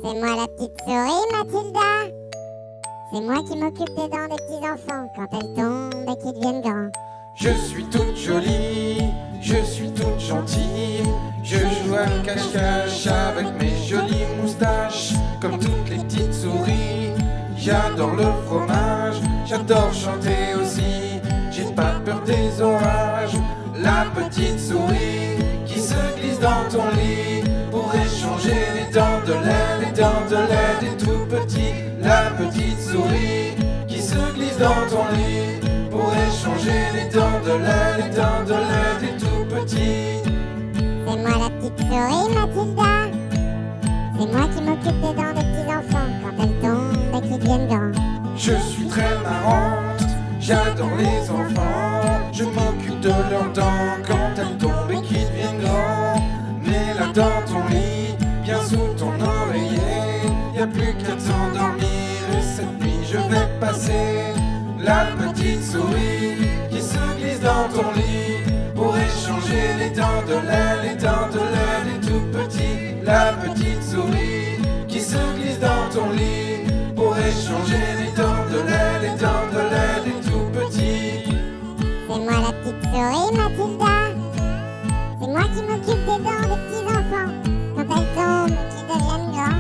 C'est moi la petite souris, Mathilda. C'est moi qui m'occupe des dents des petits enfants quand elles tombent et qu'ils deviennent grands. Je suis toute jolie, je suis toute gentille. Je joue à cache-cache avec mes jolies moustaches. Comme toutes les petites souris, j'adore le fromage. J'adore chanter aussi, j'ai pas peur des orages. La petite souris qui se glisse dans ton lit pour échanger les dents de lait, les dents de lait des tout petits. La petite souris qui se glisse dans ton lit pour échanger les dents de lait, les dents de lait des tout petits. C'est moi la petite souris, Mathilda. C'est moi qui m'occupe des dents des petits enfants quand elles tombent et qu'ils deviennent grands. Je suis très marrante, j'adore les enfants. Je m'occupe de leurs dents quand elles tombent et qu'ils deviennent grands. Mais là dans ton lit, bien sous ton oreiller, y a plus qu'à t'endormir. Et cette nuit je vais passer la petite souris qui se glisse dans ton lit pour échanger les dents de lait, les dents de lait des tout petits. La petite souris qui se glisse dans ton lit pour échanger les dents de lait, les dents de lait des tout petits. C'est moi la petite souris, Mathilda. C'est moi qui m'occupe des dents des petits enfants quand elles tombent et qu'ils deviennent grands.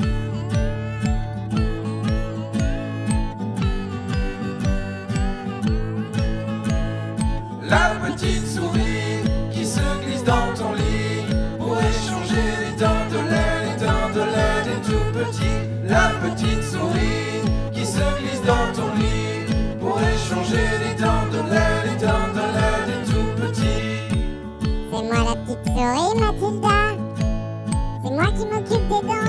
La petite souris qui se glisse dans ton lit pour échanger les dents de lait des tout petits. La petite souris qui se glisse dans ton lit pour échanger les dents de lait, les dents de lait des tout petits. C'est moi la petite souris, Mathilda. C'est moi qui m'occupe des dents